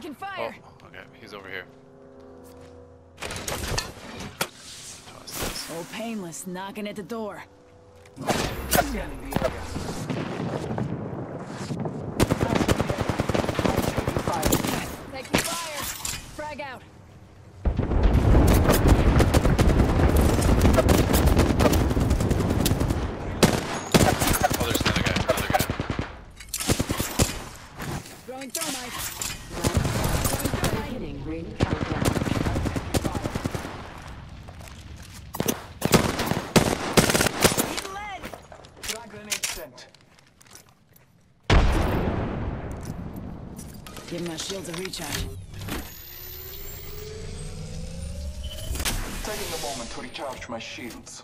Taking fire. Oh, okay, he's over here. Toss this. Old Painless knocking at the door. Scanning the area. Taking fire. Frag out. Oh, there's another guy. Throwing thermite. Hitting ring countdown. Need lead. Frag grenade sent. Give my shields a recharge. Taking a moment to recharge my shields.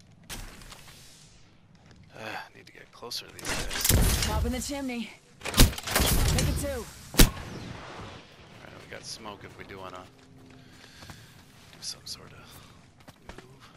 Need to get closer to these guys. Top in the chimney. Take it two. Alright, we got smoke if we do wanna do some sort of move.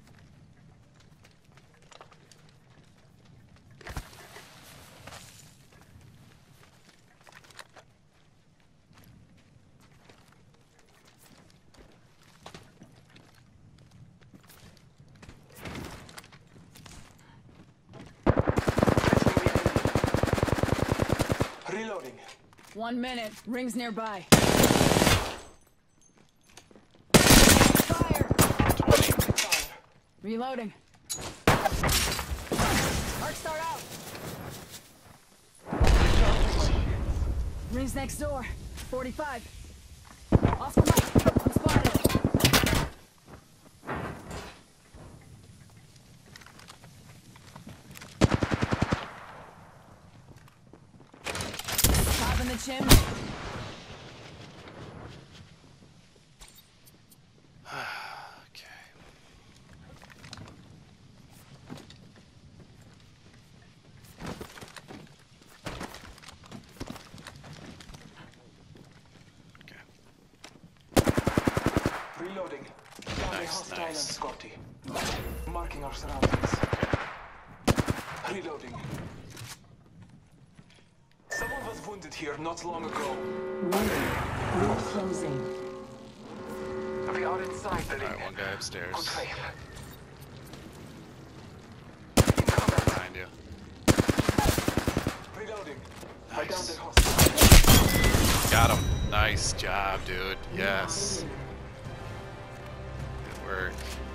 Reloading. 1 minute. Rings nearby. Fire. 20. Fire. Reloading. Arc start out. Rings next door. 45. Oscar Mike. I'm spotted. Top in the chimney. Okay. Okay. Reloading. Found a Nice, hostile nice. and Scotty. Marking our surroundings. Reloading. Someone was wounded here not long ago. Warning. Ring closing. We are inside the ring. Alright, one guy upstairs. Good faith. Behind you. Reloading. I Nice. downed a hostile. Got him. Nice job, dude. Yes. Good work.